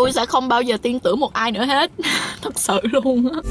tôi sẽ không bao giờ tin tưởng một ai nữa hết. Thật sự luôn á.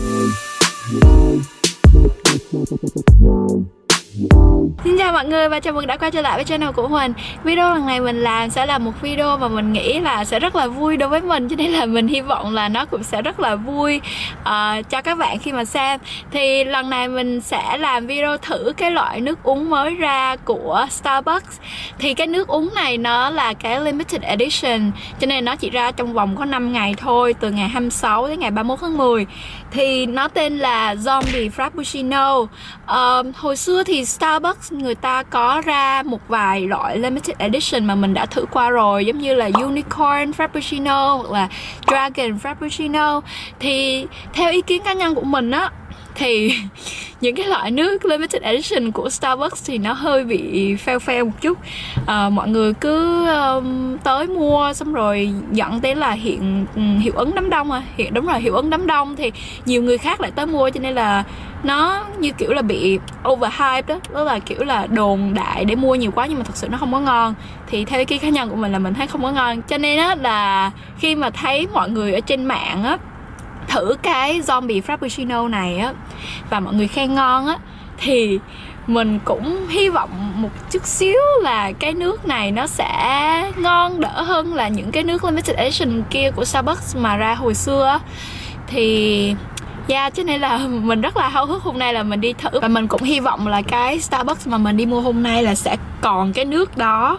Xin chào mọi người và chào mừng đã quay trở lại với channel của mình. Video lần này mình làm sẽ là một video mà mình nghĩ là sẽ rất là vui đối với mình, cho nên là mình hy vọng là nó cũng sẽ rất là vui cho các bạn khi mà xem. Thì lần này mình sẽ làm video thử cái loại nước uống mới ra của Starbucks. Thì cái nước uống này nó là cái limited edition, cho nên nó chỉ ra trong vòng có 5 ngày thôi, từ ngày 26 đến ngày 31 tháng 10. Thì nó tên là Zombie Frappuccino. Hồi xưa thì Starbucks người ta có ra một vài loại limited edition mà mình đã thử qua rồi, giống như là Unicorn Frappuccino hoặc là Dragon Frappuccino. Thì theo ý kiến cá nhân của mình á, thì những cái loại nước limited edition của Starbucks thì nó hơi bị fail một chút. Mọi người cứ tới mua xong rồi dẫn tới là hiệu ứng đám đông đúng rồi, hiệu ứng đám đông thì nhiều người khác lại tới mua, cho nên là nó như kiểu là bị overhyped đó. Đó là kiểu là đồn đại để mua nhiều quá nhưng mà thật sự nó không có ngon. Thì theo ý kiến cá nhân của mình là mình thấy không có ngon, cho nên á là khi mà thấy mọi người ở trên mạng á thử cái Zombie Frappuccino này á và mọi người khen ngon á, thì mình cũng hy vọng một chút xíu là cái nước này nó sẽ ngon đỡ hơn là những cái nước limited edition kia của Starbucks mà ra hồi xưa á. Thì cho nên là mình rất là háo hức hôm nay là mình đi thử. Và mình cũng hy vọng là cái Starbucks mà mình đi mua hôm nay là sẽ còn cái nước đó.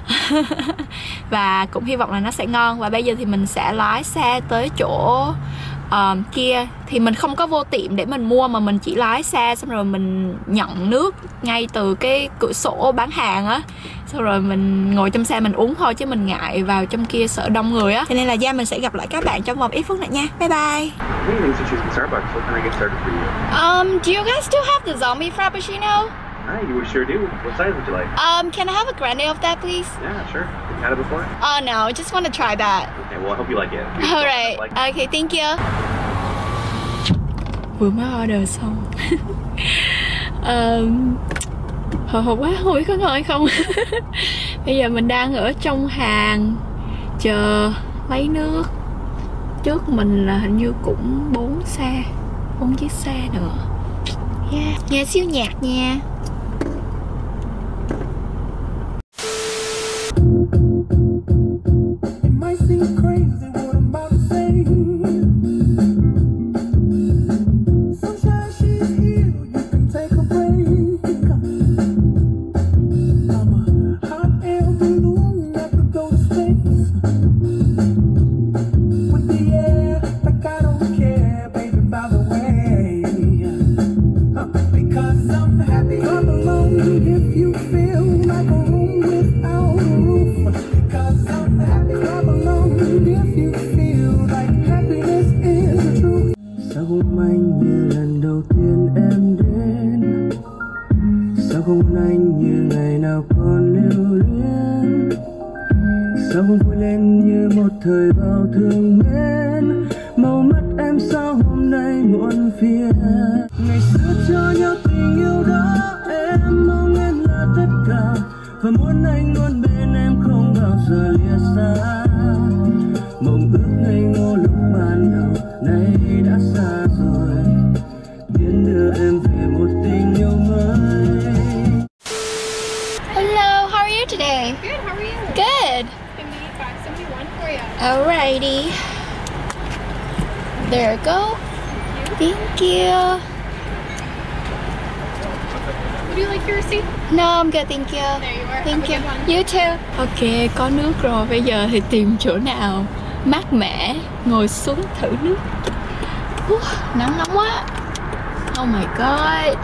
Và cũng hy vọng là nó sẽ ngon. Và bây giờ thì mình sẽ lái xe tới chỗ kia. Thì mình không có vô tiệm để mình mua, mà mình chỉ lái xe xong rồi mình nhận nước ngay từ cái cửa sổ bán hàng á, xong rồi mình ngồi trong xe mình uống thôi, chứ mình ngại vào trong kia sợ đông người á. Cho nên là mình sẽ gặp lại các bạn trong vòng ít phút nữa nha. Bye bye. Do you guys still have the Zombie Frappuccino? You sure do. What size would you like? Can I have a grande of that, please? Yeah, sure. Have you had it before? No, I just want to try that. Okay, well, I hope you like it. Alright, okay, thank you. Vừa mới order xong. Hồi hộp quá, không biết có ngon hay không. Bây giờ mình đang ở trong hàng chờ lấy nước. Trước mình là hình như cũng 4 chiếc xe nữa. Nghe siêu nhạc nha. Sao không vui lên như một thời bao thương mến, màu mắt em sao hôm nay muộn phiền. Ngày xưa cho nhau tình yêu đó em mong em là tất cả, và muốn anh luôn bên em không bao giờ lìa xa. Mộng ước ngây ngô lúc ban đầu nay đã xa rồi, tiến đưa em về một tình yêu mới. Hello, how are you today? Good, how are you? Good. I need 571 for you. Alrighty. There you go. Thank you. Would you like your receipt? No, I'm good, thank you. There you are. Thank Have a you. good one. You too. Ok, có nước rồi. Bây giờ thì tìm chỗ nào mát mẻ, ngồi xuống thử nước. Nắng nóng quá. Oh my god.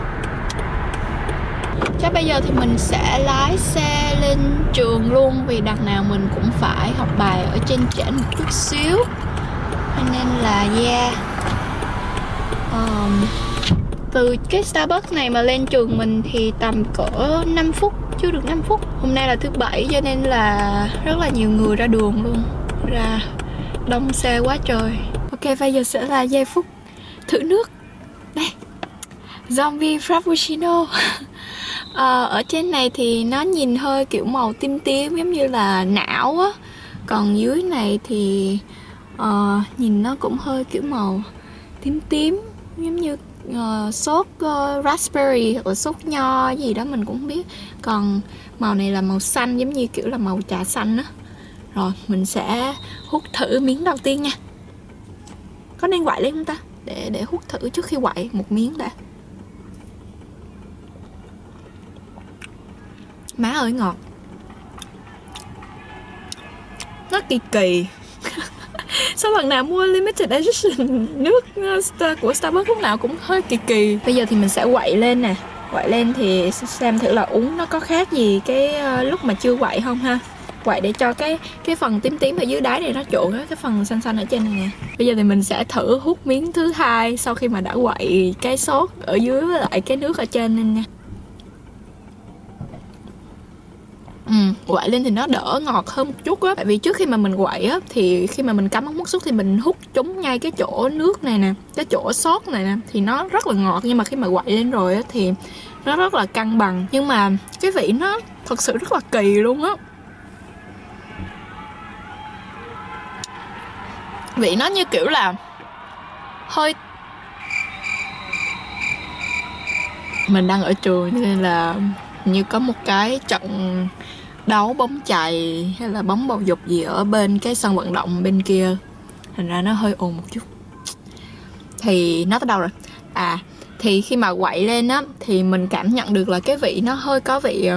Chắc bây giờ thì mình sẽ lái xe lên trường luôn, vì đằng nào mình cũng phải học bài ở trên trển một chút xíu. Cho nên là từ cái Starbucks này mà lên trường mình thì tầm cỡ 5 phút, chưa được 5 phút. Hôm nay là thứ Bảy cho nên là rất là nhiều người ra đường luôn, ra đông xe quá trời. Ok, bây giờ sẽ là giây phút thử nước. Đây, Zombie Frappuccino. Ở trên này thì nó nhìn hơi kiểu màu tím tím giống như là não á. Còn dưới này thì Nhìn nó cũng hơi kiểu màu tím tím, giống như sốt raspberry hoặc là sốt nho gì đó mình cũng không biết. Còn màu này là màu xanh, giống như kiểu là màu trà xanh á. Rồi mình sẽ hút thử miếng đầu tiên nha. Có nên quậy lên không ta? Để hút thử trước khi quậy một miếng đã. Má ơi ngọt. Nó kỳ kỳ. Sao bạn nào mua limited edition nước của Starbucks lúc nào cũng hơi kỳ kỳ. Bây giờ thì mình sẽ quậy lên nè. Quậy lên thì xem thử là uống nó có khác gì cái lúc mà chưa quậy không ha. Quậy để cho cái phần tím tím ở dưới đáy này nó trộn với cái phần xanh xanh ở trên này nè. Bây giờ thì mình sẽ thử hút miếng thứ hai sau khi mà đã quậy cái sốt ở dưới với lại cái nước ở trên lên nha. Quậy lên thì nó đỡ ngọt hơn một chút á. Tại vì trước khi mà mình quậy á, thì khi mà mình cắm ống hút sốt thì mình hút trúng ngay cái chỗ nước này nè, cái chỗ sốt này nè, thì nó rất là ngọt. Nhưng mà khi mà quậy lên rồi á, thì nó rất là cân bằng. Nhưng mà cái vị nó thật sự rất là kỳ luôn á. Vị nó như kiểu là hơi... Mình đang ở trường nên là như có một cái trận đấu bóng chày hay là bóng bầu dục gì ở bên cái sân vận động bên kia, thành ra nó hơi ồn một chút. Thì nó tới đâu rồi? Thì khi mà quậy lên á thì mình cảm nhận được là cái vị nó hơi có vị,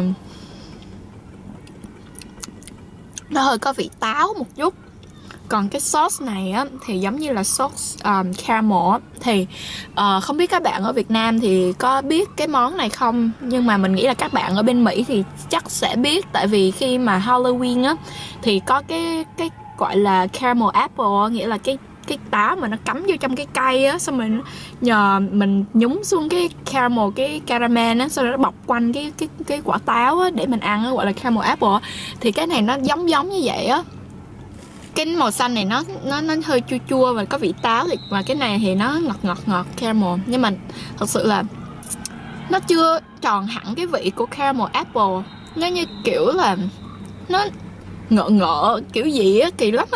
nó hơi có vị táo một chút. Còn cái sauce này á thì giống như là sauce caramel á. Thì không biết các bạn ở Việt Nam thì có biết cái món này không, nhưng mà mình nghĩ là các bạn ở bên Mỹ thì chắc sẽ biết. Tại vì khi mà Halloween á thì có cái gọi là caramel apple, nghĩa là cái táo mà nó cắm vô trong cái cây á, xong mình nhờ mình nhúng xuống cái caramel á, sau đó nó bọc quanh cái quả táo á để mình ăn á, gọi là caramel apple. Thì cái này nó giống như vậy á. Cái màu xanh này nó hơi chua chua và có vị táo, và cái này thì nó ngọt caramel. Nhưng mà thật sự là nó chưa tròn hẳn cái vị của caramel apple. Nó như kiểu là nó ngợ kiểu gì á, kỳ lắm á.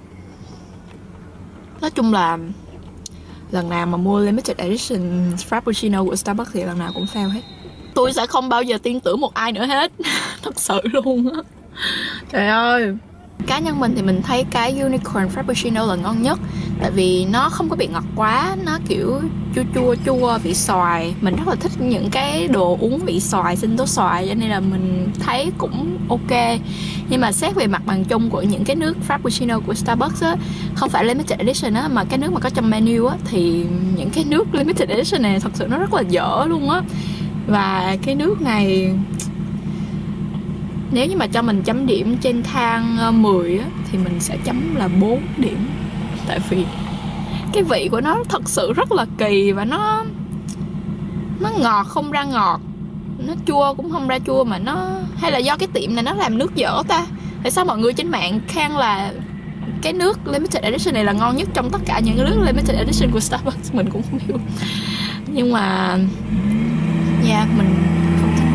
Nói chung là lần nào mà mua limited edition frappuccino của Starbucks thì lần nào cũng fail hết. Tôi sẽ không bao giờ tin tưởng một ai nữa hết. Thật sự luôn á. Trời ơi. Cá nhân mình thì mình thấy cái unicorn frappuccino là ngon nhất. Tại vì nó không có bị ngọt quá, nó kiểu chua vị xoài. Mình rất là thích những cái đồ uống vị xoài, sinh tố xoài, cho nên là mình thấy cũng ok. Nhưng mà xét về mặt bằng chung của những cái nước frappuccino của Starbucks á, không phải limited edition á, mà cái nước mà có trong menu á, thì những cái nước limited edition này thật sự nó rất là dở luôn á. Và cái nước này, nếu như mà cho mình chấm điểm trên thang 10 á, thì mình sẽ chấm là 4 điểm. Tại vì cái vị của nó thật sự rất là kỳ. Và nó ngọt không ra ngọt, nó chua cũng không ra chua. Mà nó, hay là do cái tiệm này nó làm nước dở ta? Tại sao mọi người trên mạng khen là cái nước limited edition này là ngon nhất trong tất cả những cái nước limited edition của Starbucks? Mình cũng không hiểu. Nhưng mà mình không thích.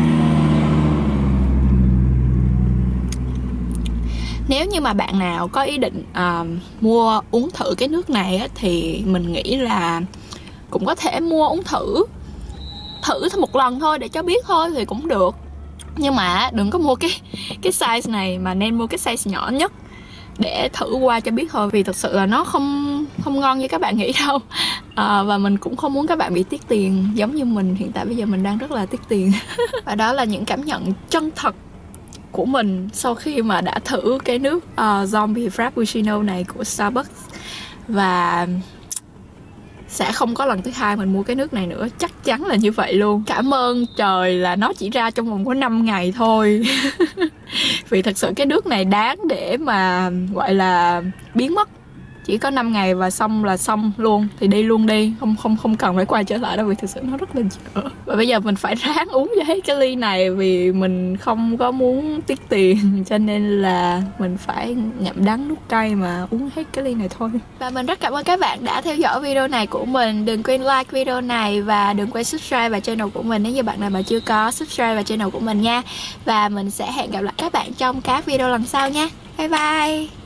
Nếu như mà bạn nào có ý định mua uống thử cái nước này á, thì mình nghĩ là cũng có thể mua uống thử một lần thôi để cho biết thôi thì cũng được. Nhưng mà đừng có mua cái size này, mà nên mua cái size nhỏ nhất để thử qua cho biết thôi. Vì thật sự là nó không ngon như các bạn nghĩ đâu. Và mình cũng không muốn các bạn bị tiếc tiền giống như mình. Hiện tại bây giờ mình đang rất là tiếc tiền. Và đó là những cảm nhận chân thật của mình sau khi mà đã thử cái nước zombie frappuccino này của Starbucks. Và sẽ không có lần thứ hai mình mua cái nước này nữa, chắc chắn là như vậy luôn. Cảm ơn trời là nó chỉ ra trong vòng có 5 ngày thôi. Vì thật sự cái nước này đáng để mà gọi là biến mất. Chỉ có 5 ngày và xong là xong luôn. Thì đi luôn đi, không cần phải quay trở lại đâu. Vì thực sự nó rất là dở. Và bây giờ mình phải ráng uống cho hết cái ly này, vì mình không có muốn tiếc tiền. Cho nên là mình phải ngậm đắng nuốt cay mà uống hết cái ly này thôi. Và mình rất cảm ơn các bạn đã theo dõi video này của mình. Đừng quên like video này và đừng quên subscribe vào channel của mình nếu như bạn nào mà chưa có subscribe vào channel của mình nha. Và mình sẽ hẹn gặp lại các bạn trong các video lần sau nha. Bye bye.